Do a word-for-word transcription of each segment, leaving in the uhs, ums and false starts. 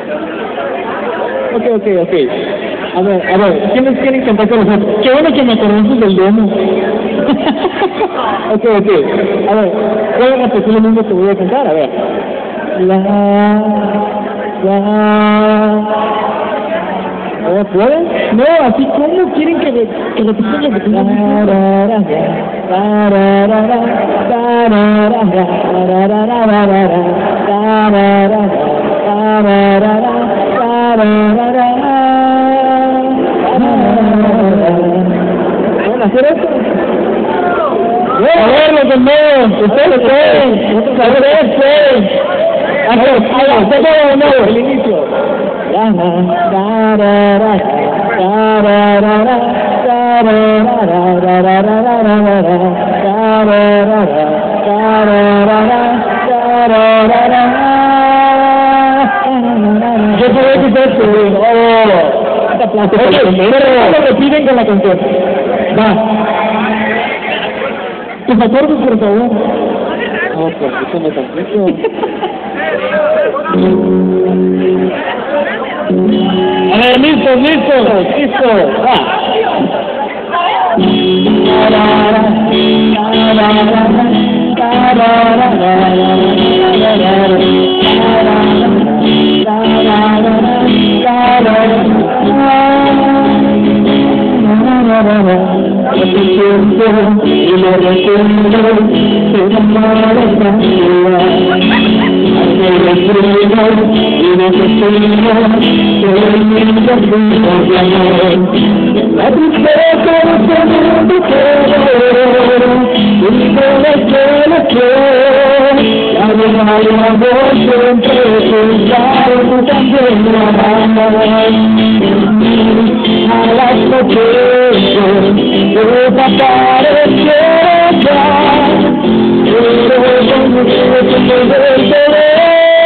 Ok, ok, ok. A ver, a ver, ¿quiénes quieren cantar con nosotros? Qué bueno que me acordamos del demo. Ok, ok. A ver, voy a repetir lo mismo que voy a cantar, a ver. La, la... A ver, ¿pueden? No, así como quieren que, que repitamos lo que tengo ¿pueden hacer esto? A ver, los demás, ustedes pueden, ustedes pueden. Hacemos de nuevo, el inicio. Yo sabía que ustedes subieron. Oh, esta plaza. Oye, lo piden con la canción. Va. Tus acordes, por favor. No, pues eso me complico. A ver, listos, listos, listos. Va. El tiempo y lo recuerdo se enamora tranquila. Aquel frío y desespero se inicia sin amor. La tristeza de este mundo quiero y con el cielo quiero. La vida y el amor siempre pensaron también a las noches de desaparecer ya, pero conmigo se puede querer.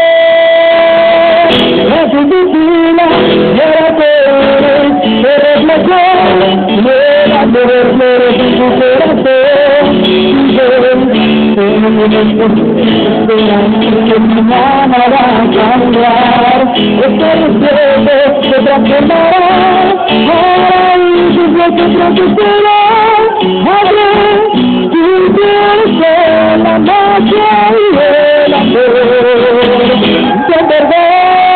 Es difícil, era peor, eres mejor, el amor merece tu corazón. Y yo tengo esperanza que nada va a cambiar, este deseo se transformará. Lo que protegerá, abre, tú quieres ser la magia y el amor, de verdad.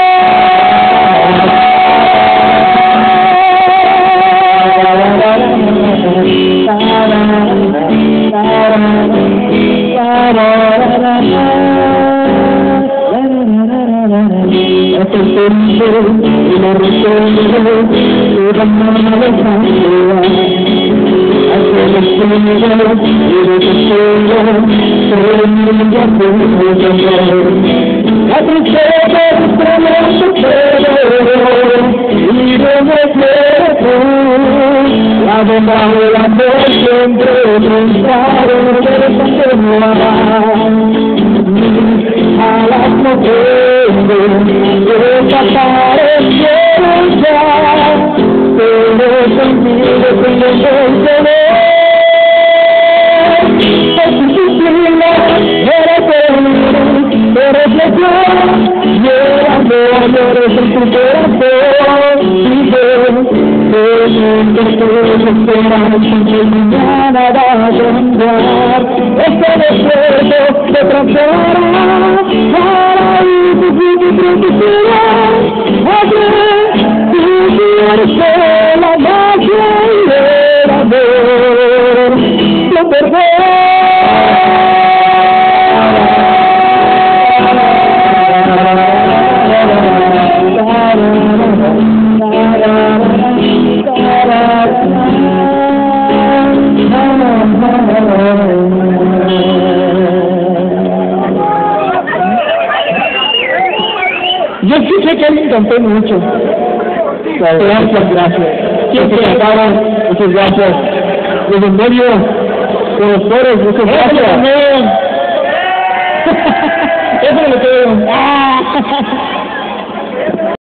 Es el tiempo y lo recuerdo, toda mano de sangre. Hace los sueños y desespero, todo el mundo puede cambiar. La tristeza es tremendo pero, y no me quieres tú. La verdad del amor siempre pensaron que continuará. A las mujeres desaparecieron ya, pero contigo tengo que querer. Es difícil, eres feliz, eres mejor, y el amor eres en tu corazón. Y yo, teniendo tu esperanza que mañana va a cambiar, este desierto se transformará. Para ir tu vida y protegerá, abre, tú quieres ser la magia y el amor, lo perdón. Yo escuché que alguien cantó mucho. Gracias, gracias. ¿Quién se cantaron? Muchas gracias. Los en medio, con los coros, muchas gracias. Eso es lo que veo.